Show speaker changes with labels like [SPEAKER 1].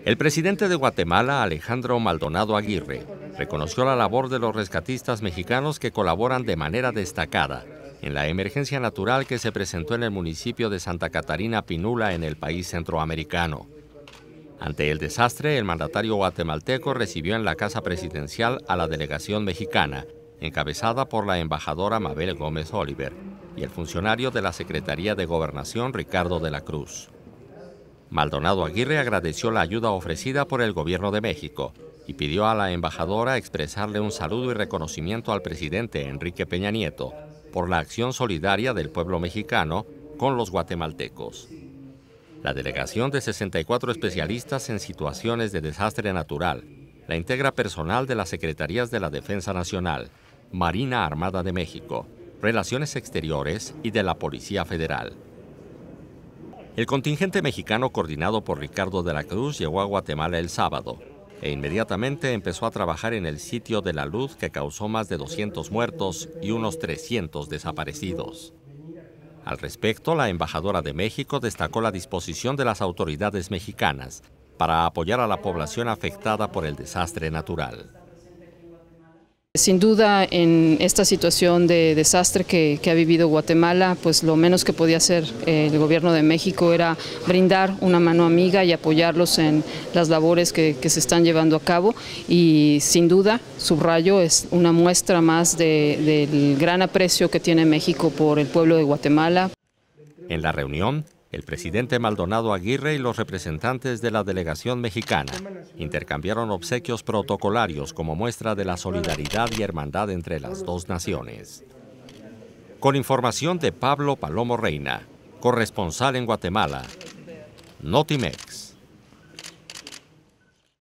[SPEAKER 1] El presidente de Guatemala, Alejandro Maldonado Aguirre, reconoció la labor de los rescatistas mexicanos que colaboran de manera destacada en la emergencia natural que se presentó en el municipio de Santa Catarina Pinula, en el país centroamericano. Ante el desastre, el mandatario guatemalteco recibió en la Casa Presidencial a la delegación mexicana, encabezada por la embajadora Mabel Gómez Oliver y el funcionario de la Secretaría de Gobernación, Ricardo de la Cruz. Maldonado Aguirre agradeció la ayuda ofrecida por el gobierno de México y pidió a la embajadora expresarle un saludo y reconocimiento al presidente Enrique Peña Nieto por la acción solidaria del pueblo mexicano con los guatemaltecos. La delegación de 64 especialistas en situaciones de desastre natural la integra personal de las Secretarías de la Defensa Nacional, Marina Armada de México, Relaciones Exteriores y de la Policía Federal. El contingente mexicano, coordinado por Ricardo de la Cruz, llegó a Guatemala el sábado e inmediatamente empezó a trabajar en el sitio de la luz que causó más de 200 muertos y unos 300 desaparecidos. Al respecto, la embajadora de México destacó la disposición de las autoridades mexicanas para apoyar a la población afectada por el desastre natural.
[SPEAKER 2] Sin duda, en esta situación de desastre que ha vivido Guatemala, pues lo menos que podía hacer el gobierno de México era brindar una mano amiga y apoyarlos en las labores que se están llevando a cabo. Y sin duda, subrayo, es una muestra más del gran aprecio que tiene México por el pueblo de Guatemala.
[SPEAKER 1] En la reunión, el presidente Maldonado Aguirre y los representantes de la delegación mexicana intercambiaron obsequios protocolarios como muestra de la solidaridad y hermandad entre las dos naciones. Con información de Pablo Palomo Reina, corresponsal en Guatemala, Notimex.